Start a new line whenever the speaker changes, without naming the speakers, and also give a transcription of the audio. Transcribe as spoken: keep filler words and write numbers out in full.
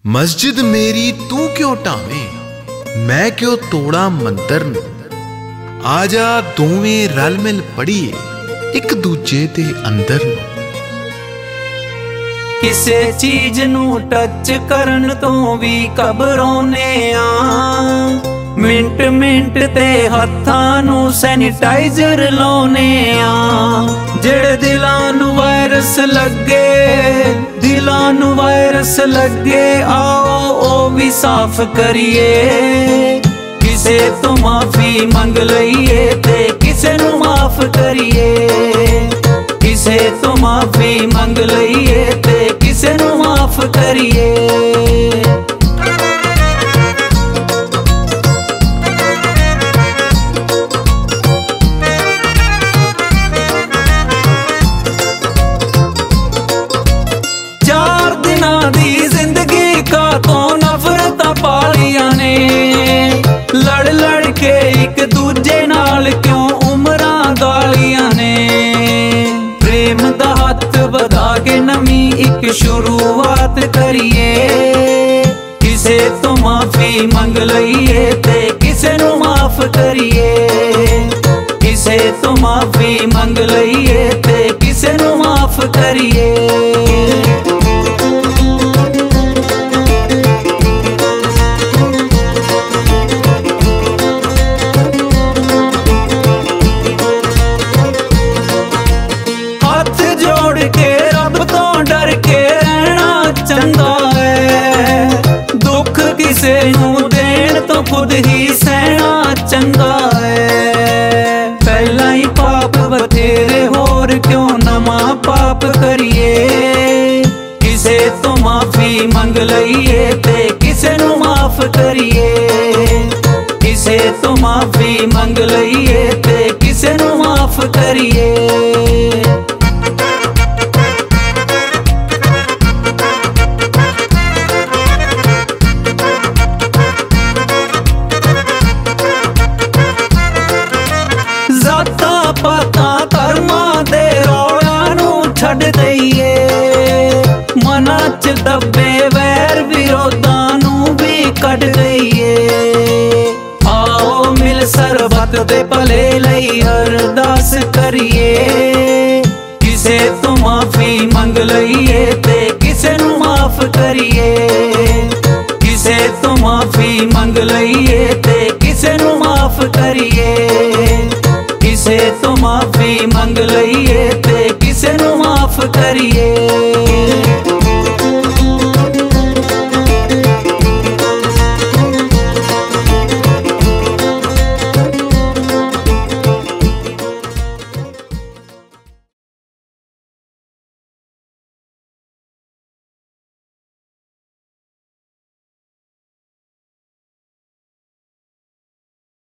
मस्जिद मेरी तू क्यों टावे, मैं क्यों तोड़ा मंतर नूं। आजा दोवें रल मिल पढ़ीए एक दूजे दे अंदर नूं।
किसे चीज नूं टच करन तो भी घबराउने आ, मिंट मिंट ते हत्थां नूं सैनिटाइजर लाउने आ। जेड़े दिलां नूं वायरस लगे, दिलां नूं वायरस लगे, आओ ओ भी साफ करिए। किसे तो माफी मंग लईए ते किसे नूं माफ करिए। किसे तो माफी मंग लईए ते किसे नूं माफ करिए। चार दिना दी जिंदगी का तो नफरत पालिया ने, लड़ लड़ के एक दूजे नाल क्यों उमरां गालियां ने। प्रेम दा हथ बधा के नवी एक शुरुआत करिए। किसे तो माफी मंग लईए ते किसे नूं माफ करिए। किसे तो माफी मंग लईए ते किसे नूं माफ करिए। चंगा है दुख किसे नूं देण तो खुद ही सहना चंगा है। पहला ही पाप बथेरे होर क्यों नवा पाप करिए। किसे तो माफी मंग लईए ते किसे नूं माफ करिए। किसे तो माफी मंग लईए ते किसे नूं माफ करिए। पता कर्मा दे रौला नूं छड्ड दईए। मना च दबे वैर विरोधां नूं भी कढ दईए। आओ मिल सरबत दे भले लई अरदास करिए। किसे तो माफी मंग लईए